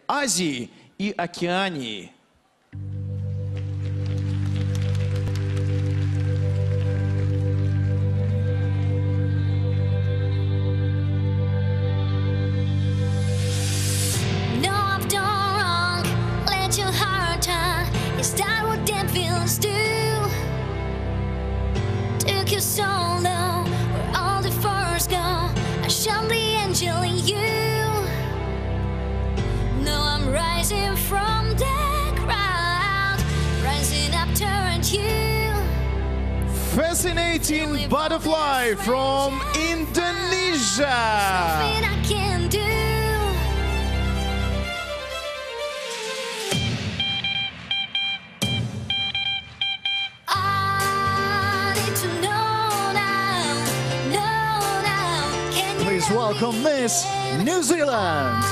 Азии и Океании. So low, where all the force go, I shone the angel in you. No, I'm rising from the crowd, rising up toward you. Fascinating butterfly from Indonesia. Something I can do. Please welcome Miss New Zealand.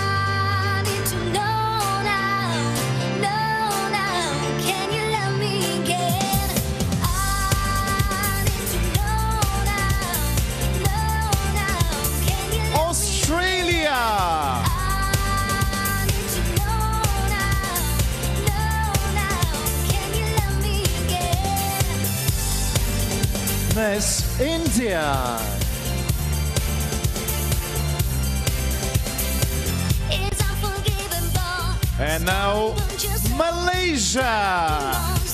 Australia. Miss India. And now, Malaysia.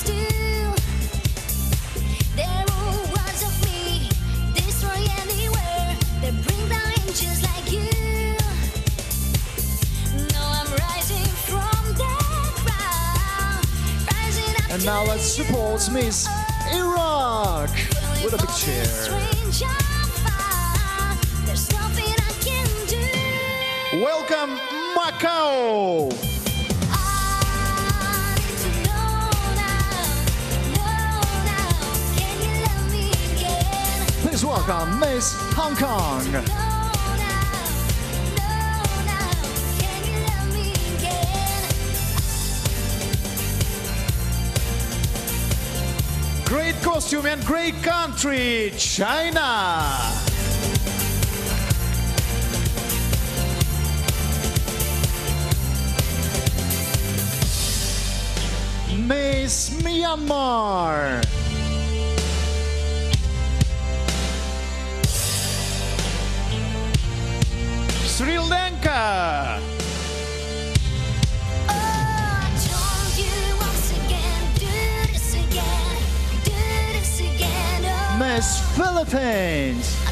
And now let's support Miss Iraq with a big cheer. Welcome, Macau. Please welcome Miss Hong Kong. Great costume and great country, China. Miss Myanmar. Sri Lanka. Miss Philippines.